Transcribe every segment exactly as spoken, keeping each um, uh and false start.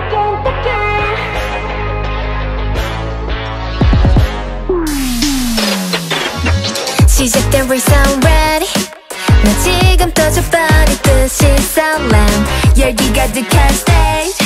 시작된 resound ready 나 지금 터져버리듯이 설렘 열기 가득한 stage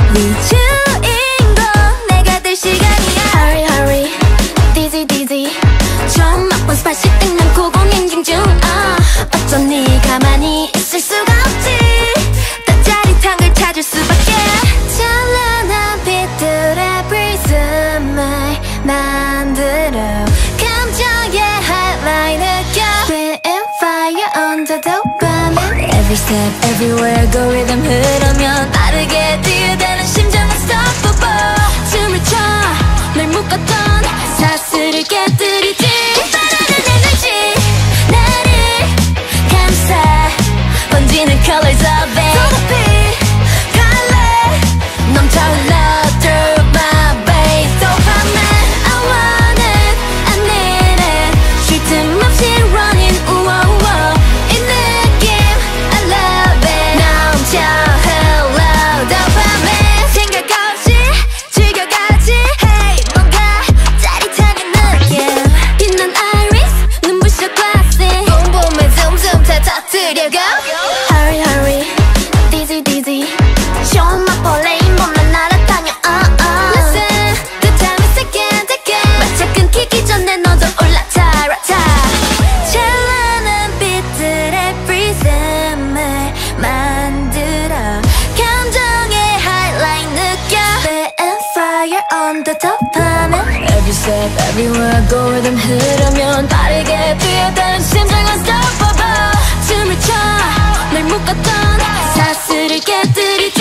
위주인공 내가 될 시간이야 Hurry hurry dizzy dizzy 처음 맛본 스파이시 땡난 고공행진 중 uh. 어쩌니 가만히 있을 수가 없지 더 짜릿한 걸 찾을 수밖에 찬란한 빛들의 prism을 만들어 감정의 highlight 느껴 Spitting fire under dopamine Every step everywhere go rhythm 흐르면 빠르게 뛰어대는 심장 unstoppable 춤을 춰 널 묶었던 사슬을 깨뜨리지 바라는 에너지 나를 감싸 번지는 colors of it 더 높이 갈래 넘쳐 흘러 through my veins dopamine I want it I need it 쉴 틈 없이 running 우와 우와 이 느낌 I love it 넘쳐 흘러 dopamine 생각 없이 즐겨가지 hey 뭔가 짜릿한 이 느낌 빛난 iris 눈부셔 classic 봄봄에 tumtum 다 터뜨려가 Hurry hurry dizzy dizzy 처음 맛본 레인보만 날아다녀 uh, uh. Listen the time is ticking ticking 마차 끊기기 전에 너도 올라타 라타 찬란한 빛들의 prism을 만들어 감정의 highlight 느껴 Spitting fire on the dopamine Every step everywhere go rhythm 흐르면 빠르게 뛰어다니는 심장 unstoppable 춤을 춰 널 묶었던 사슬을 깨뜨리지